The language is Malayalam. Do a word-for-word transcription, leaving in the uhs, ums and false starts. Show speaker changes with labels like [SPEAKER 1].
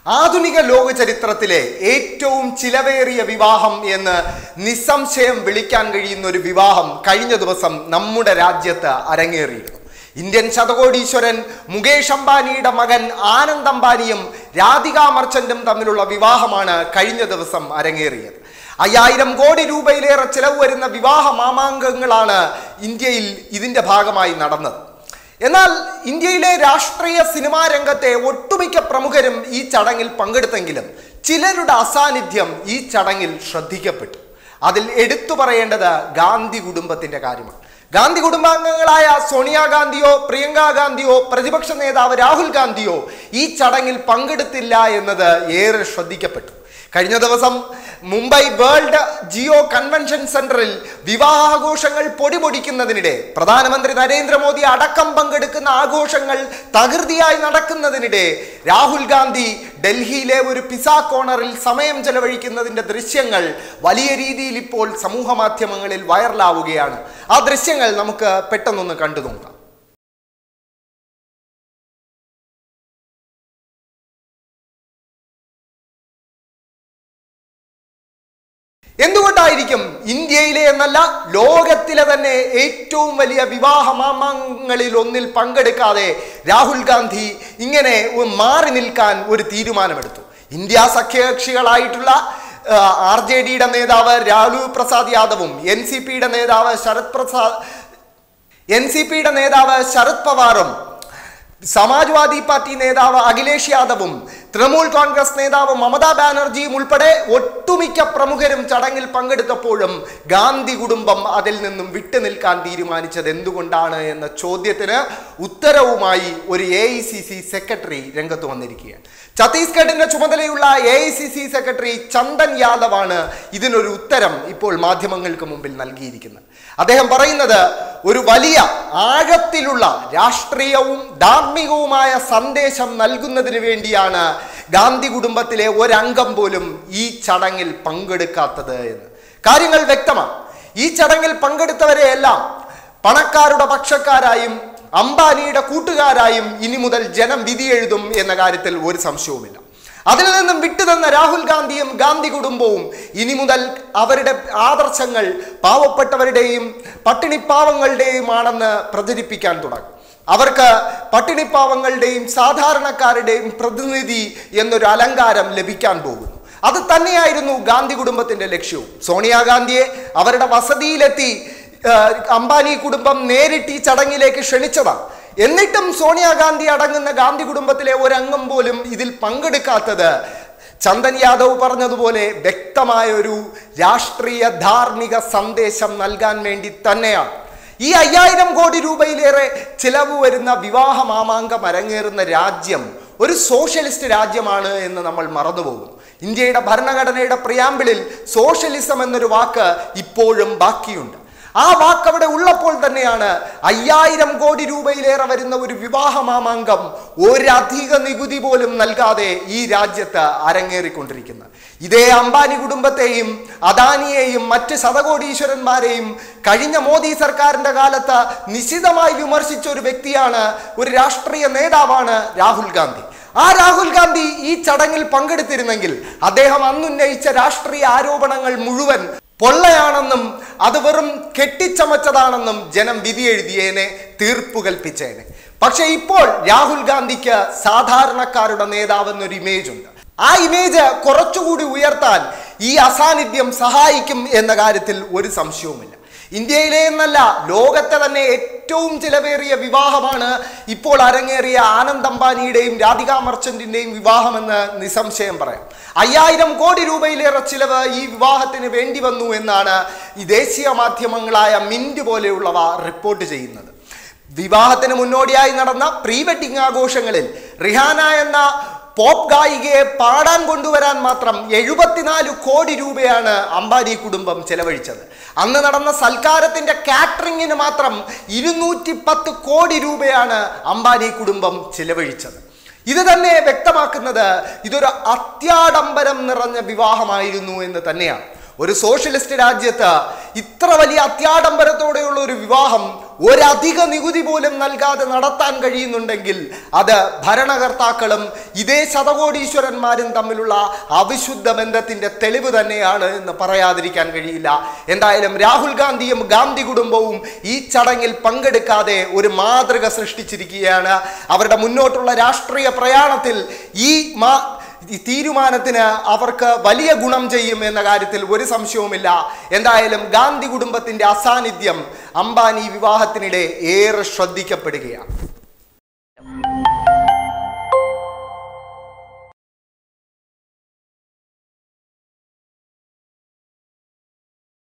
[SPEAKER 1] ആധുനിക ലോക ചരിത്രത്തിലെ ഏറ്റവും ചിലവേറിയ വിവാഹം എന്ന് നിസ്സംശയം വിളിക്കാൻ കഴിയുന്ന ഒരു വിവാഹം കഴിഞ്ഞ ദിവസം നമ്മുടെ രാജ്യത്ത് അരങ്ങേറിയിരുന്നു. ഇന്ത്യൻ ശതകോടീശ്വരൻ മുകേഷ് അംബാനിയുടെ മകൻ ആനന്ദ് അംബാനിയും രാധിക മർച്ചന്റും തമ്മിലുള്ള വിവാഹമാണ് കഴിഞ്ഞ ദിവസം അരങ്ങേറിയത്. അയ്യായിരം കോടി രൂപയിലേറെ ചെലവ് വരുന്ന വിവാഹ മാമാങ്കങ്ങളാണ് ഇന്ത്യയിൽ ഇതിന്റെ ഭാഗമായി നടന്നത്. എന്നാൽ ഇന്ത്യയിലെ രാഷ്ട്രീയ സിനിമാ രംഗത്തെ ഒട്ടുമിക്ക പ്രമുഖരും ഈ ചടങ്ങിൽ പങ്കെടുത്തെങ്കിലും ചിലരുടെ അസാന്നിധ്യം ഈ ചടങ്ങിൽ ശ്രദ്ധിക്കപ്പെട്ടു. അതിൽ എടുത്തു പറയേണ്ടത് ഗാന്ധി കുടുംബത്തിന്റെ കാര്യമാണ്. ഗാന്ധി കുടുംബാംഗങ്ങളായ സോണിയാഗാന്ധിയോ പ്രിയങ്ക ഗാന്ധിയോ പ്രതിപക്ഷ നേതാവ് രാഹുൽ ഗാന്ധിയോ ഈ ചടങ്ങിൽ പങ്കെടുത്തില്ല എന്നത് ഏറെ ശ്രദ്ധിക്കപ്പെട്ടു. കഴിഞ്ഞ ദിവസം മുംബൈ വേൾഡ് ജിയോ കൺവെൻഷൻ സെന്ററിൽ വിവാഹാഘോഷങ്ങൾ പൊടിപൊടിക്കുന്നതിനിടെ പ്രധാനമന്ത്രി നരേന്ദ്രമോദി അടക്കം പങ്കെടുക്കുന്ന ആഘോഷങ്ങൾ തകൃതിയായി നടക്കുന്നതിനിടെ രാഹുൽ ഗാന്ധി ഡൽഹിയിലെ ഒരു പിസ കോർണറിൽ സമയം ചെലവഴിക്കുന്നതിന്റെ ദൃശ്യങ്ങൾ വലിയ രീതിയിൽ ഇപ്പോൾ സമൂഹ മാധ്യമങ്ങളിൽ വൈറലാവുകയാണ്. ആ ദൃശ്യങ്ങൾ നമുക്ക് പെട്ടെന്നൊന്ന് കണ്ടു നോക്കാം. എന്തുകൊണ്ടായിരിക്കും ഇന്ത്യയിലെ എന്നല്ല ലോകത്തിലെ തന്നെ ഏറ്റവും വലിയ വിവാഹ മാമാങ്കങ്ങളിൽ ഒന്നിൽ പങ്കെടുക്കാതെ രാഹുൽ ഗാന്ധി ഇങ്ങനെ മാറി നിൽക്കാൻ ഒരു തീരുമാനമെടുത്തു? ഇന്ത്യ സഖ്യകക്ഷികളായിട്ടുള്ള ആർ ജെ ഡിയുടെ നേതാവ് ലാലു പ്രസാദ് യാദവും എൻ സി പിയുടെ നേതാവ് ശരത് പ്രസാദ് എൻ സി പിയുടെ നേതാവ് ശരത് പവാറും സമാജ്വാദി പാർട്ടി നേതാവ് അഖിലേഷ് യാദവും തൃണമൂൽ കോൺഗ്രസ് നേതാവ് മമതാ ബാനർജിയും ഉൾപ്പെടെ ഒട്ടുമിക്ക പ്രമുഖരും ചടങ്ങിൽ പങ്കെടുത്തപ്പോഴും ഗാന്ധി കുടുംബം അതിൽ നിന്നും വിട്ടുനിൽക്കാൻ തീരുമാനിച്ചത് എന്തുകൊണ്ടാണ് എന്ന ചോദ്യത്തിന് ഉത്തരവുമായി ഒരു A I C C secretary രംഗത്ത് വന്നിരിക്കുകയാണ്. ഛത്തീസ്ഗഡിന്റെ ചുമതലയുള്ള A I C C secretary Chandan യാദവാണ് ഇതിനൊരു ഉത്തരം ഇപ്പോൾ മാധ്യമങ്ങൾക്ക് മുമ്പിൽ നൽകിയിരിക്കുന്നത്. അദ്ദേഹം പറയുന്നത് ഒരു വലിയ ആഴത്തിലുള്ള രാഷ്ട്രീയവും ധാർമ്മികവുമായ സന്ദേശം നൽകുന്നതിന് വേണ്ടിയാണ് ഗാന്ധി കുടുംബത്തിലെ ഒരംഗം പോലും ഈ ചടങ്ങിൽ പങ്കെടുക്കാത്തത് എന്ന്. കാര്യങ്ങൾ വ്യക്തമാണ്. ഈ ചടങ്ങിൽ പങ്കെടുത്തവരെയെല്ലാം പണക്കാരുടെ പക്ഷക്കാരായും അംബാനിയുടെ കൂട്ടുകാരായും ഇനി മുതൽ ജനം വിധിയെഴുതും എന്ന കാര്യത്തിൽ ഒരു സംശയവുമില്ല. അതിൽ നിന്നും വിട്ടുതന്ന രാഹുൽ ഗാന്ധിയും ഗാന്ധി കുടുംബവും ഇനി മുതൽ അവരുടെ ആദർശങ്ങൾ പാവപ്പെട്ടവരുടെയും പട്ടിണിപ്പാവങ്ങളുടെയും ആണെന്ന് പ്രചരിപ്പിക്കാൻ തുടങ്ങും. അവർക്ക് പട്ടിണിപ്പാവങ്ങളുടെയും സാധാരണക്കാരുടെയും പ്രതിനിധി എന്നൊരു അലങ്കാരം ലഭിക്കാൻ പോകുന്നു. അത് തന്നെയായിരുന്നു ഗാന്ധി കുടുംബത്തിന്റെ ലക്ഷ്യവും. സോണിയാഗാന്ധിയെ അവരുടെ വസതിയിലെത്തി അംബാനി കുടുംബം നേരിട്ട് ഈ ചടങ്ങിലേക്ക് ക്ഷണിച്ചതാണ്. എന്നിട്ടും സോണിയാഗാന്ധി അടങ്ങുന്ന ഗാന്ധി കുടുംബത്തിലെ ഒരംഗം പോലും ഇതിൽ പങ്കെടുക്കാത്തത് ചന്ദൻ യാദവ് പറഞ്ഞതുപോലെ വ്യക്തമായ ഒരു രാഷ്ട്രീയ ധാർമ്മിക സന്ദേശം നൽകാൻ വേണ്ടി തന്നെയാണ്. ഈ അയ്യായിരം കോടി രൂപയിലേറെ ചിലവ് വരുന്ന വിവാഹ മാമാങ്കം അരങ്ങേറുന്ന രാജ്യം ഒരു സോഷ്യലിസ്റ്റ് രാജ്യമാണ് എന്ന് നമ്മൾ മറന്നുപോകുന്നു. ഇന്ത്യയുടെ ഭരണഘടനയുടെ പ്രിയാമ്പിളിൽ സോഷ്യലിസം എന്നൊരു വാക്ക് ഇപ്പോഴും ബാക്കിയുണ്ട്. ആ വാക്ക് അവിടെ ഉള്ളപ്പോൾ തന്നെയാണ് അയ്യായിരം കോടി രൂപയിലേറെ വരുന്ന ഒരു വിവാഹ മാമാങ്കം ഒരധിക നികുതി പോലും നൽകാതെ ഈ രാജ്യത്ത് അരങ്ങേറിക്കൊണ്ടിരിക്കുന്നത്. ഇതേ അംബാനി കുടുംബത്തെയും അദാനിയെയും മറ്റ് ശതകോടീശ്വരന്മാരെയും കഴിഞ്ഞ മോദി സർക്കാരിന്റെ കാലത്ത് നിശിതമായി വിമർശിച്ച ഒരു വ്യക്തിയാണ്, ഒരു രാഷ്ട്രീയ നേതാവാണ് രാഹുൽ ഗാന്ധി. ആ രാഹുൽ ഗാന്ധി ഈ ചടങ്ങിൽ പങ്കെടുത്തിരുന്നെങ്കിൽ അദ്ദേഹം അന്നുന്നയിച്ച രാഷ്ട്രീയ ആരോപണങ്ങൾ മുഴുവൻ പൊള്ളയാണെന്നും അത് വെറും കെട്ടിച്ചമച്ചതാണെന്നും ജനം വിധിയെഴുതിയേനെ, തീർപ്പ് കൽപ്പിച്ചേനെ. പക്ഷെ ഇപ്പോൾ രാഹുൽ ഗാന്ധിക്ക് സാധാരണക്കാരുടെ നേതാവെന്നൊരു ഇമേജ് ഉണ്ട്. ആ ഇമേജ് കുറച്ചുകൂടി ഉയർത്താൻ ഈ അസാന്നിധ്യം സഹായിക്കും എന്ന കാര്യത്തിൽ ഒരു സംശയവുമില്ല. ഇന്ത്യയിലെ എന്നല്ല ലോകത്തെ തന്നെ ഏറ്റവും ചിലവേറിയ വിവാഹമാണ് ഇപ്പോൾ അരങ്ങേറിയ ആനന്ദ് അംബാനിയുടെയും രാധിക മർച്ചന്റിന്റെയും വിവാഹമെന്ന് നിസ്സംശയം പറയാം. അയ്യായിരം കോടി രൂപയിലേറെ ചിലവ് ഈ വിവാഹത്തിന് വേണ്ടി വന്നു എന്നാണ് ഈ ദേശീയ മാധ്യമങ്ങളായ മിന്റ് പോലെയുള്ളവ റിപ്പോർട്ട് ചെയ്യുന്നത്. വിവാഹത്തിന് മുന്നോടിയായി നടന്ന പ്രീ വെഡിങ് ആഘോഷങ്ങളിൽ റിഹാന എന്ന പോപ്പ് ഗായികയെ പാടാൻ കൊണ്ടുവരാൻ മാത്രം എഴുപത്തിനാല് കോടി രൂപയാണ് അംബാനി കുടുംബം ചെലവഴിച്ചത്. അന്ന് നടന്ന സൽക്കാരത്തിന്റെ കാറ്ററിംഗിന് മാത്രം ഇരുന്നൂറ്റി പത്ത് കോടി രൂപയാണ് അംബാനി കുടുംബം ചെലവഴിച്ചത്. ഇത് തന്നെ വ്യക്തമാക്കുന്നത് ഇതൊരു അത്യാഡംബരം നിറഞ്ഞ വിവാഹമായിരുന്നു എന്ന് തന്നെയാണ്. ഒരു സോഷ്യലിസ്റ്റ് രാജ്യത്ത് ഇത്ര വലിയ അത്യാഡംബരത്തോടെയുള്ള ഒരു വിവാഹം ഒരധിക നികുതി പോലും നൽകാതെ നടത്താൻ കഴിയുന്നുണ്ടെങ്കിൽ അത് ഭരണകർത്താക്കളും ഇതേ ശതകോടീശ്വരന്മാരും തമ്മിലുള്ള അവിശുദ്ധ ബന്ധത്തിന്റെ തെളിവ് തന്നെയാണ് എന്ന് പറയാതിരിക്കാൻ കഴിയില്ല. എന്തായാലും രാഹുൽ ഗാന്ധിയും ഗാന്ധി കുടുംബവും ഈ ചടങ്ങിൽ പങ്കെടുക്കാതെ ഒരു മാതൃക സൃഷ്ടിച്ചിരിക്കുകയാണ്. അവരുടെ മുന്നോട്ടുള്ള രാഷ്ട്രീയ പ്രയാണത്തിൽ ഈ മാ ഈ തീരുമാനത്തിന് അവർക്ക് വലിയ ഗുണം ചെയ്യും എന്ന കാര്യത്തിൽ ഒരു സംശയവുമില്ല. എന്തായാലും ഗാന്ധി കുടുംബത്തിന്റെ അസാന്നിധ്യം അംബാനി വിവാഹത്തിനിടെ ഏറെ ശ്രദ്ധിക്കപ്പെടുകയാണ്.